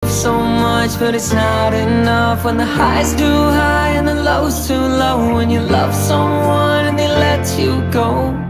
so much, but it's not enough. When the high's too high and the low's too low, when you love someone and they let you go.